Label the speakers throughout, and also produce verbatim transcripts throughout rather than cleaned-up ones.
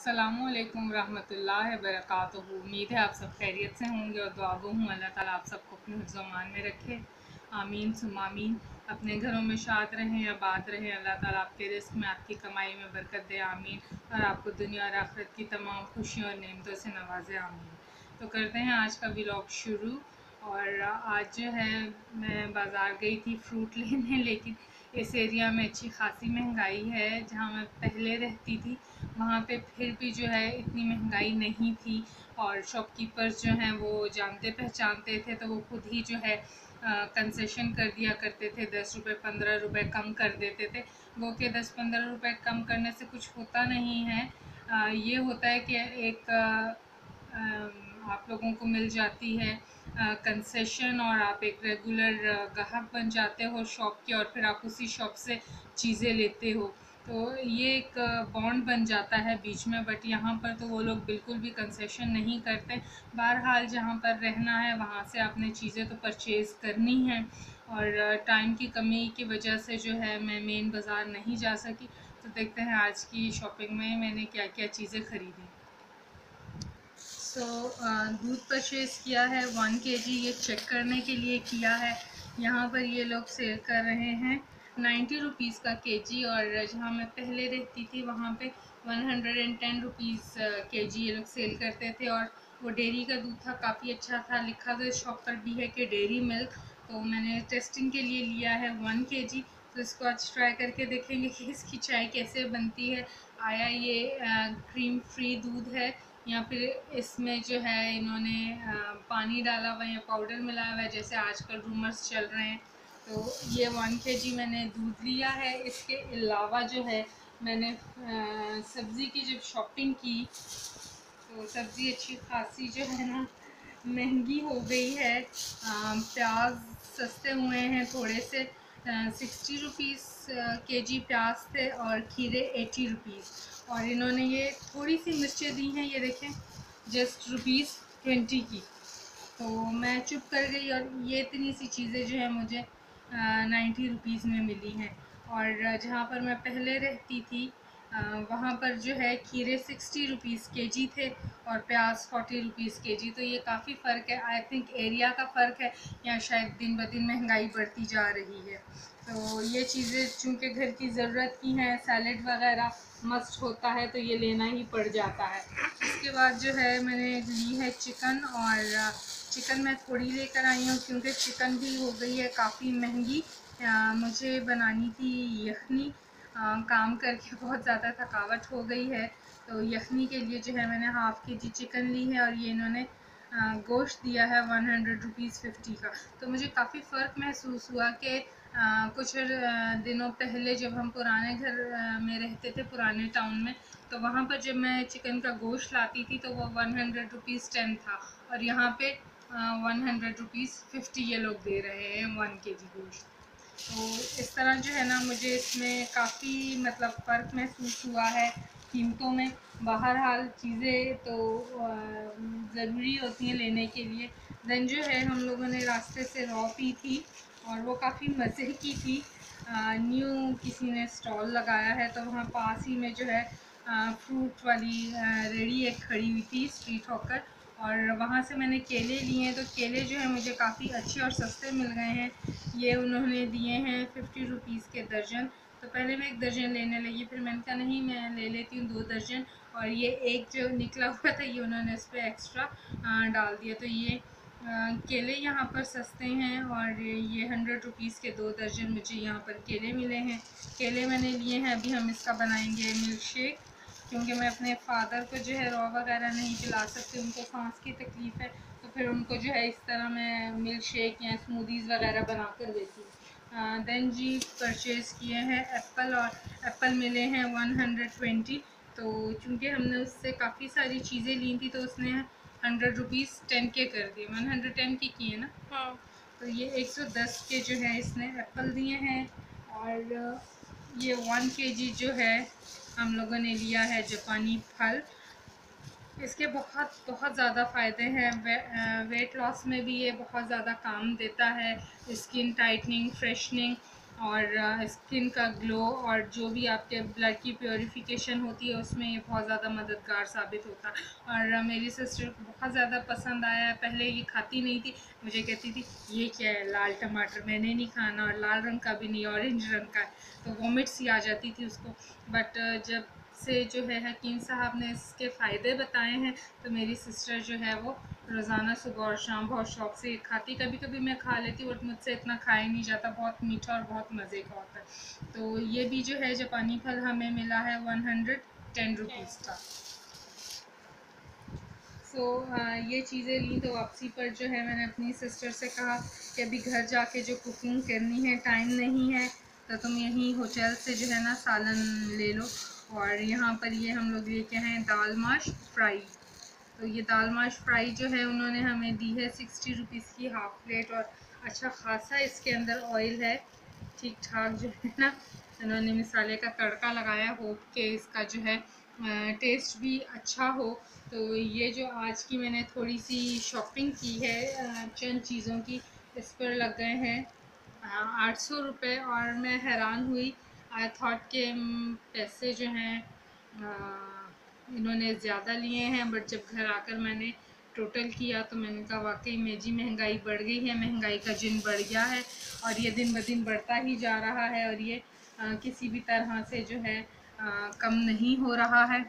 Speaker 1: अस्सलामुअलैकुम रहमतुल्लाहि वबरकातुहू। उम्मीद है आप सब खैरियत से होंगे और दुआ गो हूँ अल्लाह ताला आप सबको अपने हिफ्ज़-ओ-अमान में रखे। आमीन सुम्मा आमीन। अपने घरों में शाद रहें या बात रहें, अल्लाह ताला आपके रिस्क में, आपकी कमाई में बरकत दे, आमीन। और आपको दुनिया और आखिरत की तमाम खुशियों और नेमतों से नवाजे, आमीन। तो करते हैं आज का व्लॉग शुरू। और आज जो है मैं बाज़ार गई थी फ्रूट लेने, लेकिन इस एरिया में अच्छी खासी महंगाई है। जहाँ मैं पहले रहती थी वहाँ पे फिर भी जो है इतनी महंगाई नहीं थी, और शॉपकीपर्स जो हैं वो जानते पहचानते थे, तो वो खुद ही जो है कंसेशन कर दिया करते थे, दस रुपये पंद्रह रुपये कम कर देते थे। वो कि दस पंद्रह रुपये कम करने से कुछ होता नहीं है। आ, ये होता है कि एक आ, आ, आप लोगों को मिल जाती है कंसेशन, और आप एक रेगुलर ग्राहक बन जाते हो शॉप के, और फिर आप उसी शॉप से चीज़ें लेते हो। तो ये एक बॉन्ड बन जाता है बीच में। बट यहाँ पर तो वो लोग बिल्कुल भी कंसेशन नहीं करते। बहरहाल जहाँ पर रहना है वहाँ से आपने चीज़ें तो परचेज़ करनी है, और टाइम की कमी की वजह से जो है मैं मेन बाज़ार नहीं जा सकी। तो देखते हैं आज की शॉपिंग में मैंने क्या क्या चीज़ें ख़रीदी। सो so, दूध परचेज़ किया है वन केजी, ये चेक करने के लिए किया है। यहाँ पर ये लोग सेल कर रहे हैं नाइन्टी रुपीज़ का केजी, और जहाँ मैं पहले रहती थी वहाँ पे one hundred and ten rupees KG ये लोग सेल करते थे। और वो डेयरी का दूध था, काफ़ी अच्छा था। लिखा तो इस शॉप पर भी है कि डेयरी मिल्क। तो मैंने टेस्टिंग के लिए लिया है वन केजी। तो इसको आज ट्राई करके देखेंगे कि इसकी चाय कैसे बनती है। आया ये क्रीम फ्री दूध है, या फिर इसमें जो है इन्होंने पानी डाला हुआ या पाउडर मिलाया हुआ है, जैसे आजकल रूमर्स चल रहे हैं। तो ये वन केजी मैंने दूध लिया है। इसके अलावा जो है मैंने सब्ज़ी की जब शॉपिंग की तो सब्ज़ी अच्छी खासी जो है ना महंगी हो गई है। प्याज सस्ते हुए हैं थोड़े से, सिक्सटी रुपीज़ के जी प्याज थे, और खीरे एटी रुपीज़। और इन्होंने ये थोड़ी सी मिर्चें दी हैं, ये देखें, जस्ट रुपीज़ ट्वेंटी की। तो मैं चुप कर गई, और ये इतनी सी चीज़ें जो है मुझे नाइन्टी रुपीज़ में मिली हैं। और जहाँ पर मैं पहले रहती थी वहाँ पर जो है खीरे सिक्सटी रुपीज़ के जी थे, और प्याज फोर्टी रुपीज़ के जी। तो ये काफ़ी फ़र्क है। आई थिंक एरिया का फ़र्क है, या शायद दिन ब दिन महंगाई बढ़ती जा रही है। तो ये चीज़ें चूँकि घर की ज़रूरत की हैं, सैलड वगैरह मस्ट होता है, तो ये लेना ही पड़ जाता है। इसके बाद जो है मैंने ली है चिकन, और चिकन मैं थोड़ी लेकर आई हूँ क्योंकि चिकन भी हो गई है काफ़ी महंगी। मुझे बनानी थी यखनी, काम करके बहुत ज़्यादा थकावट हो गई है। तो यखनी के लिए जो है मैंने हाफ़ के जी चिकन ली है, और ये इन्होंने गोश्त दिया है वन हंड्रेड रुपीज़ फिफ्टी का। तो मुझे काफ़ी फ़र्क महसूस हुआ कि कुछ दिनों पहले जब हम पुराने घर में रहते थे, पुराने टाउन में, तो वहाँ पर जब मैं चिकन का गोश्त लाती थी तो वो वन हंड्रेड रुपीज़ टेन था, और यहाँ पे वन हंड्रेड रुपीज़ फिफ्टी ये लोग दे रहे हैं वन के जी गोश्त। तो इस तरह जो है ना मुझे इसमें काफ़ी मतलब फ़र्क महसूस हुआ है कीमतों में। बहरहाल चीज़ें तो ज़रूरी होती हैं लेने के लिए। देन जो है हम लोगों ने रास्ते से रॉ पी थी, और वो काफ़ी मज़े की थी। न्यू किसी ने स्टॉल लगाया है, तो वहाँ पास ही में जो है फ्रूट वाली रेडी एक खड़ी हुई थी स्ट्रीट हॉकर, और वहाँ से मैंने केले लिए हैं। तो केले जो है मुझे काफ़ी अच्छे और सस्ते मिल गए हैं। ये उन्होंने दिए हैं फिफ्टी रुपीज़ के दर्जन। तो पहले मैं एक दर्जन लेने लगी, फिर मैंने कहा नहीं मैं ले लेती हूँ दो दर्जन, और ये एक जो निकला हुआ था ये उन्होंने इस पर एक्स्ट्रा डाल दिया। तो ये केले यहाँ पर सस्ते हैं, और ये हंड्रेड रुपीज़ के दो दर्जन मुझे यहाँ पर केले मिले हैं। केले मैंने लिए हैं, अभी हम इसका बनाएंगे मिल्क शेक, क्योंकि मैं अपने फादर को जो है रॉ वगैरह नहीं पिला सकती, उनको सांस की तकलीफ़ है। तो फिर उनको जो है इस तरह मैं मिल्क शेक या स्मूदीज़ वगैरह बना कर देती हूँ। देन जी परचेज़ किए हैं एप्पल, और एप्पल मिले हैं वन हंड्रेड ट्वेंटी। तो चूँकि हमने उससे काफ़ी सारी चीज़ें ली थी, तो उसने हंड्रेड रुपीज़ टेन के कर दिए, वन हंड्रेड टेन के किए ना। हाँ, तो ये एक सौ दस के जो है इसने एप्पल दिए हैं। और ये वन केजी जो है हम लोगों ने लिया है जापानी फल। इसके बहुत बहुत ज़्यादा फ़ायदे हैं। वे, वेट लॉस में भी ये बहुत ज़्यादा काम देता है, स्किन टाइटनिंग, फ्रेशनिंग, और स्किन का ग्लो और जो भी आपके ब्लड की प्योरीफिकेशन होती है उसमें ये बहुत ज़्यादा मददगार साबित होता है। और uh, मेरी सिस्टर को बहुत ज़्यादा पसंद आया। पहले ये खाती नहीं थी, मुझे कहती थी ये क्या है, लाल टमाटर मैंने नहीं खाना, और लाल रंग का भी नहीं, ऑरेंज रंग का है, तो वॉमिट सी आ जाती थी उसको। बट uh, जब से जो है हकीम साहब ने इसके फ़ायदे बताए हैं तो मेरी सिस्टर जो है वो रोज़ाना सुबह और शाम बहुत शौक़ से खाती। कभी कभी मैं खा लेती हूँ बट मुझसे इतना खाया नहीं जाता, बहुत मीठा और बहुत मज़े का होता है। तो ये भी जो है जापानी फल हमें मिला है वन हंड्रेड टेन रुपीज़ का। सो so, uh, ये चीज़ें ली तो वापसी पर जो है मैंने अपनी सिस्टर से कहा कि अभी घर जाके जो कुकिंग करनी है टाइम नहीं है, तो तुम यहीं होटल से जो है ना सालन ले लो। और यहाँ पर ये हम लोग लेके हैं दाल माश फ्राई। तो ये दाल माश फ्राई जो है उन्होंने हमें दी है सिक्सटी रुपीज़ की हाफ़ प्लेट, और अच्छा खासा इसके अंदर ऑयल है, ठीक ठाक जो है ना उन्होंने मिसाले का तड़का लगाया। होप के इसका जो है टेस्ट भी अच्छा हो। तो ये जो आज की मैंने थोड़ी सी शॉपिंग की है चंद चीज़ों की, इस पर लग गए हैं आठ सौ रुपये, और मैं हैरान हुई। आई थॉट के पैसे जो हैं इन्होंने ज़्यादा लिए हैं, बट जब घर आकर मैंने टोटल किया तो मैंने कहा वाकई में जी महंगाई बढ़ गई है, महंगाई का जिन बढ़ गया है और ये दिन ब दिन बढ़ता ही जा रहा है, और ये आ, किसी भी तरह से जो है आ, कम नहीं हो रहा है।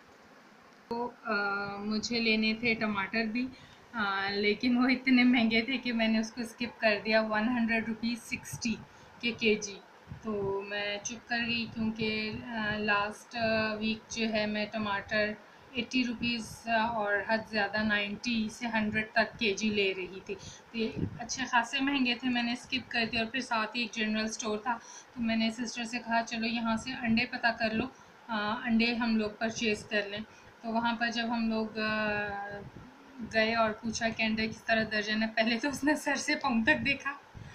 Speaker 1: तो आ, मुझे लेने थे टमाटर भी, आ, लेकिन वो इतने महंगे थे कि मैंने उसको स्किप कर दिया। वन हंड्रेड रुपीज़ सिक्सटी के के जी। तो मैं चुप कर गई क्योंकि लास्ट वीक जो है मैं टमाटर एट्टी रुपीज़ और हद ज़्यादा नाइन्टी से हंड्रेड तक केजी ले रही थी। तो ये अच्छे खासे महंगे थे, मैंने स्किप कर दिया। और फिर साथ ही एक जनरल स्टोर था, तो मैंने सिस्टर से कहा चलो यहाँ से अंडे पता कर लो, आ, अंडे हम लोग परचेज़ कर लें। तो वहाँ पर जब हम लोग गए और पूछा कि अंडे किस तरह दर्जन है, पहले तो उसने सर से पाँव तक देखा,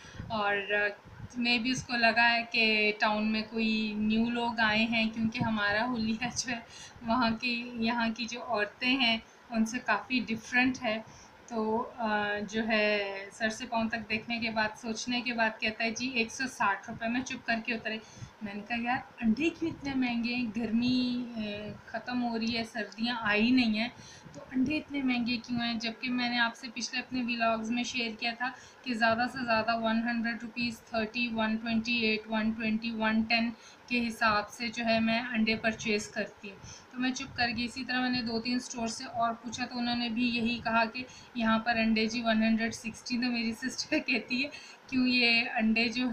Speaker 1: और मे भी उसको लगा है कि टाउन में कोई न्यू लोग आए हैं, क्योंकि हमारा हुलिया जो है वहाँ की यहाँ की जो औरतें हैं उनसे काफ़ी डिफरेंट है। तो जो है सर से पाँव तक देखने के बाद सोचने के बाद कहता है जी एक सौ साठ रुपये में। चुप करके उतरे। मैंने कहा यार अंडे क्यों इतने महंगे, गर्मी ख़त्म हो रही है, सर्दियाँ आई नहीं हैं, तो अंडे इतने महंगे क्यों हैं? जबकि मैंने आपसे पिछले अपने व्लॉग्स में शेयर किया था कि ज़्यादा से ज़्यादा one hundred rupees thirty one twenty eight one twenty one ten के हिसाब से जो है मैं अंडे परचेज़ करती हूँ। तो मैं चुप कर गई। इसी तरह मैंने दो तीन स्टोर से और पूछा तो उन्होंने भी यही कहा कि यहाँ पर अंडे जी वन हंड्रेड सिक्सटी। तो मेरी सिस्टर कहती है क्यों ये अंडे जो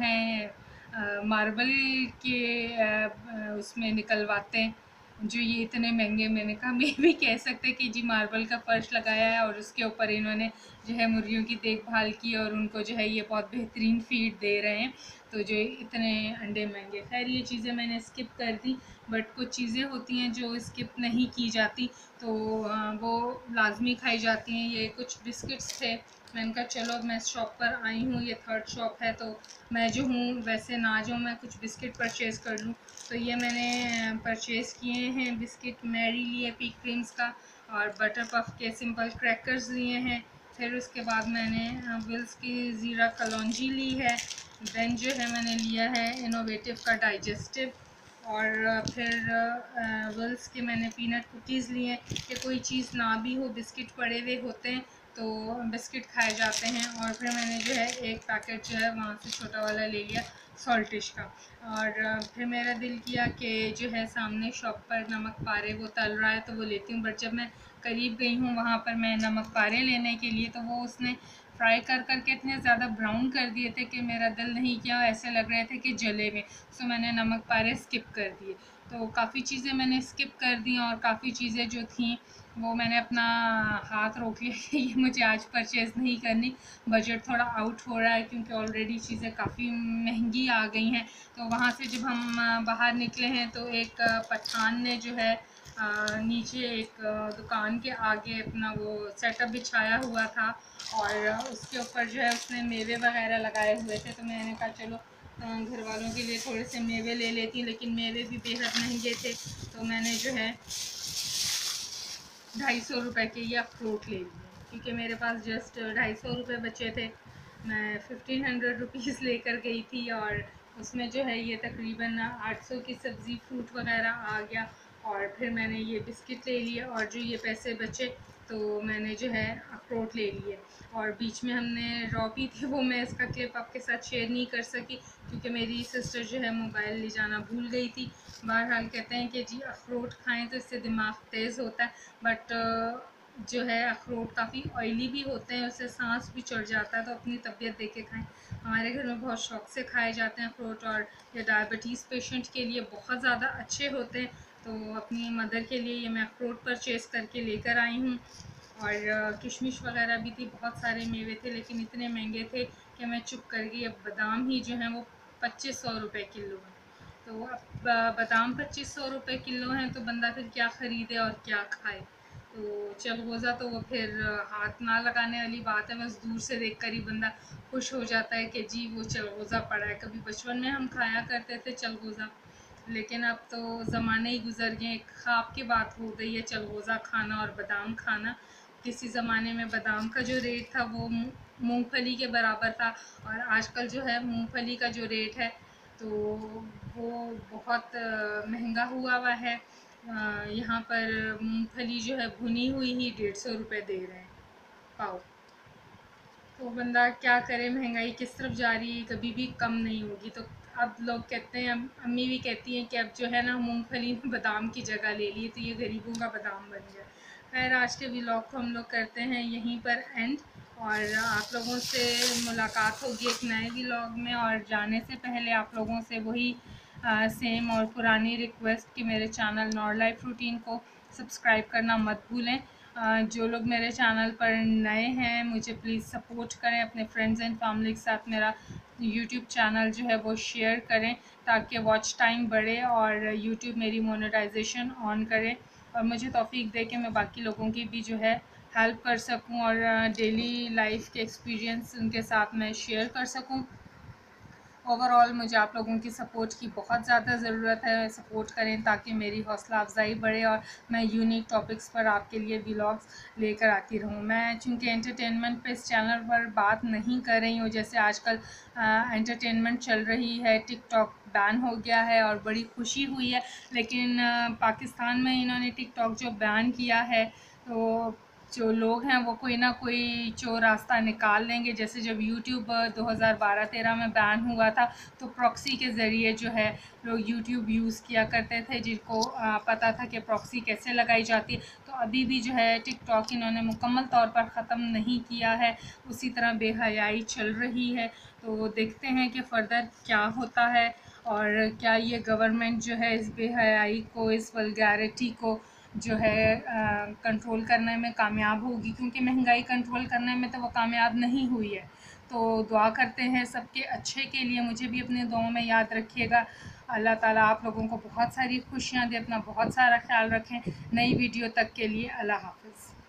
Speaker 1: हैं मार्बल के आ, उसमें निकलवाते हैं जो ये इतने महंगे। मैंने कहा मैं भी कह सकते कि जी मार्बल का फर्श लगाया है और उसके ऊपर इन्होंने जो है मुर्गियों की देखभाल की और उनको जो है ये बहुत बेहतरीन फीड दे रहे हैं, तो जो इतने अंडे महंगे। खैर ये चीज़ें मैंने स्किप कर दी, बट कुछ चीज़ें होती हैं जो स्किप नहीं की जाती, तो वो लाजमी खाई जाती हैं। ये कुछ बिस्किट्स थे, मैंने कहा चलो मैं शॉप पर आई हूँ, ये थर्ड शॉप है तो मैं जो हूँ वैसे ना जाऊँ, मैं कुछ बिस्किट परचेज़ कर लूँ। तो ये मैंने परचेज़ किए हैं बिस्किट। मैरी लिए पीक क्रीम्स का, और बटर पफ के सिंपल क्रैकर्स लिए हैं। फिर उसके बाद मैंने विल्स की ज़ीरा कलौंजी ली है। देन जो है मैंने लिया है इनोवेटिव का डाइजेस्टिव, और फिर विल्स के मैंने पीनट कुकीज़ लिए कि कोई चीज़ ना भी हो, बिस्किट पड़े हुए होते हैं तो बिस्किट खाए जाते हैं। और फिर मैंने जो है एक पैकेट जो है वहाँ से छोटा वाला ले लिया सॉल्टिश का। और फिर मेरा दिल किया कि जो है सामने शॉप पर नमक पारे वो तल रहा है तो वो लेती हूँ, बट जब मैं करीब गई हूँ वहाँ पर मैं नमक पारे लेने के लिए, तो वो उसने फ्राई कर कर के इतने ज़्यादा ब्राउन कर दिए थे कि मेरा दिल नहीं किया, ऐसे लग रहे थे कि जले में। सो मैंने नमक पारे स्किप कर दिए। तो काफ़ी चीज़ें मैंने स्किप कर दी, और काफ़ी चीज़ें जो थीं वो मैंने अपना हाथ रोक लिया कि ये मुझे आज परचेज़ नहीं करनी, बजट थोड़ा आउट हो रहा है क्योंकि ऑलरेडी चीज़ें काफ़ी महंगी आ गई हैं। तो वहाँ से जब हम बाहर निकले हैं तो एक पठान ने जो है नीचे एक दुकान के आगे अपना वो सेटअप बिछाया हुआ था, और उसके ऊपर जो है उसने मेवे वगैरह लगाए हुए थे। तो मैंने कहा चलो घर वालों के लिए थोड़े से मेवे ले लेती, लेकिन मेवे भी बेहद महंगे थे, तो मैंने जो है ढाई सौ रुपये के ये अखरोट ले लिए, क्योंकि मेरे पास जस्ट ढाई सौ रुपये बचे थे। मैं फिफ्टीन हंड्रेड रुपीज़ लेकर गई थी और उसमें जो है ये तकरीबन आठ सौ की सब्ज़ी फ्रूट वगैरह आ गया। और फिर मैंने ये बिस्किट ले लिए और जो ये पैसे बचे तो मैंने जो है अखरोट ले लिए। और बीच में हमने रॉ पी थी, वो मैं इसका क्लिप आपके साथ शेयर नहीं कर सकी क्योंकि मेरी सिस्टर जो है मोबाइल ले जाना भूल गई थी। बहरहाल कहते हैं कि जी अखरोट खाएं तो इससे दिमाग तेज़ होता है, बट जो है अखरोट काफ़ी ऑयली भी होते हैं, उससे सांस भी चढ़ जाता है, तो अपनी तबीयत देख के खाएँ। हमारे घर में बहुत शौक़ से खाए जाते हैं अखरोट, और ये डायबिटीज़ पेशेंट के लिए बहुत ज़्यादा अच्छे होते हैं। तो अपनी मदर के लिए ये मैं अखरोट परचेज़ करके लेकर आई हूँ। और किशमिश वगैरह भी थी, बहुत सारे मेवे थे, लेकिन इतने महंगे थे कि मैं चुप कर गई। अब बादाम ही जो हैं वो पच्चीस सौ रुपये किलो हैं, तो अब बादाम पच्चीस सौ रुपये किलो हैं तो बंदा फिर क्या ख़रीदे और क्या खाए। तो चलगोज़ा तो वो फिर हाथ ना लगाने वाली बात है, बस दूर से देखकर ही बंदा खुश हो जाता है कि जी वो चलगोज़ा पड़ा है। कभी बचपन में हम खाया करते थे चलगोज़ा, लेकिन अब तो ज़माने ही गुज़र गए, एक ख़्वाब की बात हो गई है चलगोज़ा खाना और बादाम खाना। किसी ज़माने में बादाम का जो रेट था वो मूंगफली के बराबर था, और आजकल जो है मूंगफली का जो रेट है तो वो बहुत महंगा हुआ हुआ है। यहाँ पर मूंगफली जो है भुनी हुई ही डेढ़ सौ रुपये दे रहे हैं पाव। तो बंदा क्या करे, महंगाई किस तरफ जा रही है, कभी भी कम नहीं होगी। तो अब लोग कहते हैं, अम्मी भी कहती हैं कि अब जो है ना मूंगफली ने बादाम की जगह ले ली, तो ये गरीबों का बादाम बन गया। खैर आज के व्लॉग को हम लोग करते हैं यहीं पर एंड, और आप लोगों से मुलाकात होगी एक नए व्लॉग में। और जाने से पहले आप लोगों से वही आ, सेम और पुरानी रिक्वेस्ट कि मेरे चैनल नॉर लाइफ रूटीन को सब्सक्राइब करना मत भूलें। जो लोग मेरे चैनल पर नए हैं मुझे प्लीज़ सपोर्ट करें, अपने फ्रेंड्स एंड फैमिली के साथ मेरा यूट्यूब चैनल जो है वो शेयर करें ताकि वॉच टाइम बढ़े और यूट्यूब मेरी मोनेटाइजेशन ऑन करे, और मुझे तौफीक दे के मैं बाकी लोगों की भी जो है हेल्प कर सकूं और डेली लाइफ के एक्सपीरियंस उनके साथ मैं शेयर कर सकूं। ओवरऑल मुझे आप लोगों की सपोर्ट की बहुत ज़्यादा ज़रूरत है, सपोर्ट करें ताकि मेरी हौसला अफजाई बढ़े और मैं यूनिक टॉपिक्स पर आपके लिए व्लॉग्स लेकर आती रहूं। मैं चूँकि एंटरटेनमेंट पे इस चैनल पर बात नहीं कर रही हूँ, जैसे आजकल एंटरटेनमेंट चल रही है, टिकटॉक बैन हो गया है और बड़ी खुशी हुई है, लेकिन आ, पाकिस्तान में इन्होंने टिकटॉक जो बैन किया है तो जो लोग हैं वो कोई ना कोई चोर रास्ता निकाल लेंगे। जैसे जब यूट्यूब दो हज़ार बारह तेरह में बैन हुआ था तो प्रॉक्सी के ज़रिए जो है लोग यूट्यूब यूज़ किया करते थे, जिनको पता था कि प्रॉक्सी कैसे लगाई जाती है। तो अभी भी जो है टिकटॉक इन्होंने मुकम्मल तौर पर ख़त्म नहीं किया है, उसी तरह बेहयाई चल रही है। तो देखते हैं कि फ़र्दर क्या होता है और क्या ये गवर्नमेंट जो है इस बेहयाई को, इस वल्गैरिटी को जो है कंट्रोल करने में कामयाब होगी, क्योंकि महंगाई कंट्रोल करने में तो वो कामयाब नहीं हुई है। तो दुआ करते हैं सबके अच्छे के लिए, मुझे भी अपने दुआओं में याद रखिएगा। अल्लाह ताला आप लोगों को बहुत सारी खुशियाँ दे, अपना बहुत सारा ख्याल रखें। नई वीडियो तक के लिए अल्लाह हाफ़िज़।